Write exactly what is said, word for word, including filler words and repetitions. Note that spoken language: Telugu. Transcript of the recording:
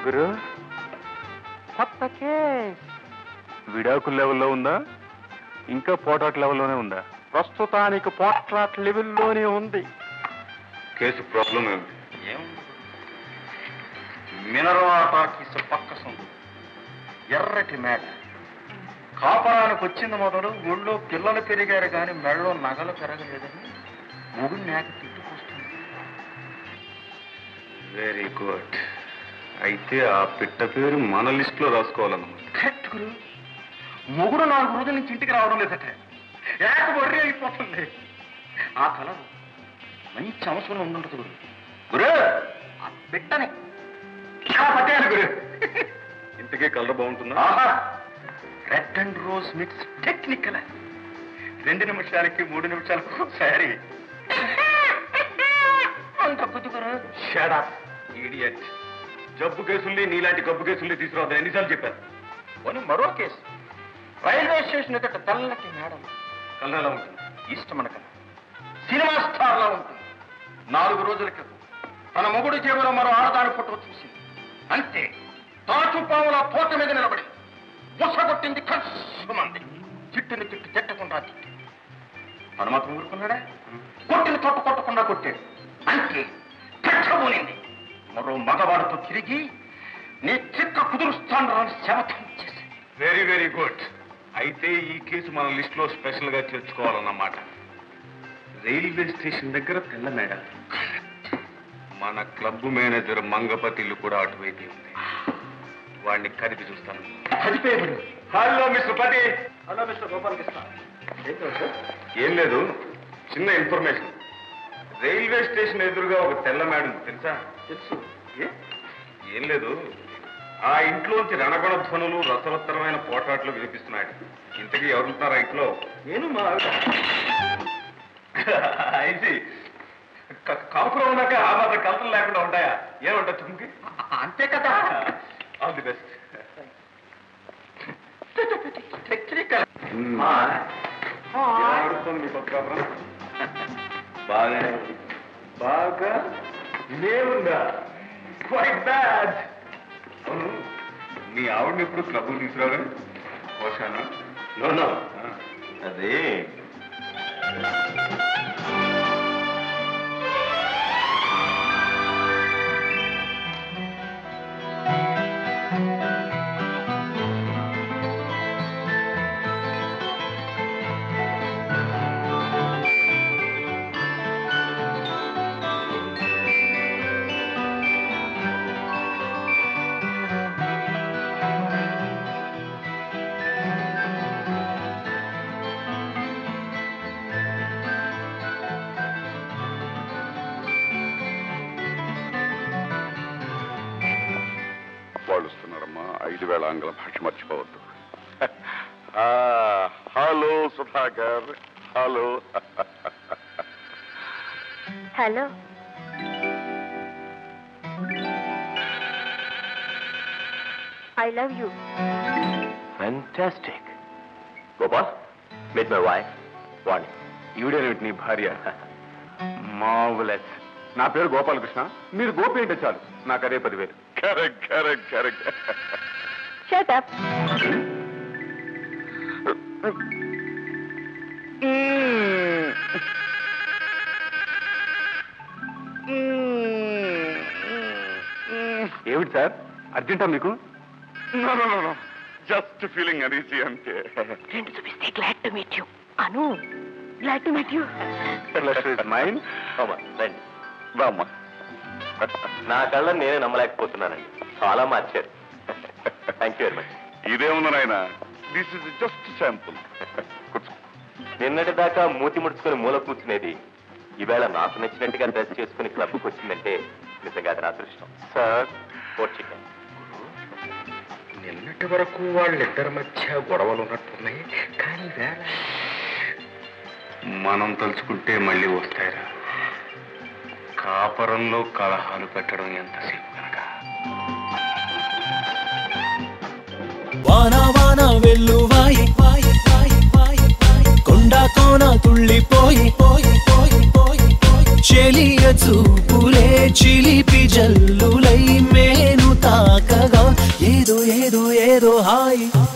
గురు కొత్త కేస్ విడాకుల లెవెల్లో ఉందా ఇంకా పోటాట్ లెవెల్లోనే ఉందా? ప్రస్తుతానికి పోట్రాట్ లెవెల్లోనే ఉంది. కేసు ప్రాబ్లం ఏమిటి? మినరవా టాకీస్ పక్క సొంత ఎర్రటి మేడ కాపరానికి వచ్చింది మొదలు ఊళ్ళో పిల్లలు పెరిగారు కానీ మెడలో నగలు పెరగలేదని మొగుడు మేక తిట్టుకొస్తుంది. Very good. అయితే ఆ పిట్ట పేరు మన లిస్ట్ లో రాసుకోవాలన్నమాట. కరెక్ట్ గురు. మొగుడు నాలుగు రోజుల నుంచి ఇంటికి రావడం లేదట. ఏక బొర్రి అయిపోతుంది. ఆ కళ మంచి అవసరం ఉండుంటుంది గురు. గురు ఆ పిట్టని పట్టేయాలి గురు. ఇంతకే కలర్ బాగుంటుందా? Red and rose mix technical. రెండు నిమిషాలకి మూడు నిమిషాలకు సరి అంత కుదుగురు. Shut up idiot. జబ్బు కేసుల్ని నీలాంటి గబ్బు కేసుల్ని తీసుకురావద్దని ఎన్నిసార్లు చెప్పారు? పోనీ మరో కేసు. రైల్వే స్టేషన్ ఎదుట తెల్లటి మేడం కలర్ ఎలా ఉంటుంది? ఇష్టం అనక సినిమా స్టార్లా ఉంటుంది. నాలుగు రోజుల క్రితం తన మొగుడు జేబులో మరో ఆడదాని ఫోటో చూసింది. అంతే తాచుపాముల పోట మీద నిలబడి బుసగొట్టింది. కష్టమంది చిట్టుని తిట్టు తిట్టకుండా తిట్టి తను మాత్రం ఊరుకున్నాడా? కొట్టిన తొట్టు కొట్టకుండా కొట్టాడు. అంతే కట్టబోనింది. మరో మగవాడితో తిరిగి నీ చిక్క కుదురుస్తాను శపథం చేసి. Very very good. అయితే ఈ కేసు మన లిస్ట్ లో స్పెషల్ గా చేర్చుకోవాలన్నమాట. రైల్వే స్టేషన్ దగ్గర తెల్ల మేడ. మన క్లబ్ మేనేజర్ మంగపతిల్లు కూడా అటువైపు ఉంది. వాడిని కదిపి చూస్తాను. Hello mister Pati. Hello mister Gopalakrishna. ఏం లేదు, చిన్న ఇన్ఫర్మేషన్. రైల్వే స్టేషన్ ఎదురుగా ఒక తెల్ల మేడ ఉంది, తెలుసా? తెలుసు. ఏం లేదు, ఆ ఇంట్లోంచి రణగొణ ధ్వనులు రసవత్తరమైన పోటాట్లు వినిపిస్తున్నాయి. ఇంతకీ ఎవరుంటున్నారు ఆ ఇంట్లో? నేను మా అయితే కాపురం ఉన్నాక ఆ మాత్రం కలతలు లేకుండా ఉంటాయా? ఏమంటా చుంకి? అంతే కదా. All the best. మీ కొత్త కాపురం బాగా బాగా లేవుందా? Quiet bad. అవును, మీ ఆవిడని ఎప్పుడు క్లబ్కు తీసుకురాగా? పోషానా? నో అదే ఐదు వేల ఆంగ్ల భాష మర్చిపోవద్దు. Hello Sudhakar. Hello. Hello. I love you. Fantastic. Gopal, meet my wife Vani. ఈవిడేమిటి నీ భార్య? మార్వెలస్. నా పేరు గోపాలకృష్ణ, మీరు గోపి అంటే చాలు, నాకు అదే పదివేలు. Correct correct correct. Shut up. ఏమిటి సార్, అర్జెంటా మీకు? జస్ట్ ఫీలింగ్ అనీజీ అంతే. రెండు చూపిస్తే glad to meet you. Anu, glad to meet you. మైన్ రండి రామ్మా. నా కళ్ళని నేనే నమ్మలేకపోతున్నానండి, చాలా మార్చారు. Thank you very much. ఇదేముంది నాయన, దిస్ ఇస్ జస్ట్ శాంపుల్. నిన్నటి దాకా మూతి ముడుచుకొని మూల కూర్చునేది ఈవేళ నాకు నచ్చినట్టుగా డ్రెస్ చేసుకుని క్లబ్కి వచ్చిందంటే నిజంగా అది నా అదృష్టం. Sir, four chicken. నిన్నటి వరకు వాళ్ళిద్దరి మధ్య గొడవలు ఉన్నట్టున్నాయి, కానీ వేళ మనం తలుచుకుంటే మళ్ళీ వస్తాయిరా. కాపరంలో కలహాలు పెట్టడం ఎంతసేపు కనుక. వాన వాన వెల్లువాయి కొండ కోన తుళ్ళిపోయి చెలియ చూపులే చిలిపి జల్లులై మేను తాక ఏదో ఏదో ఏదో హాయి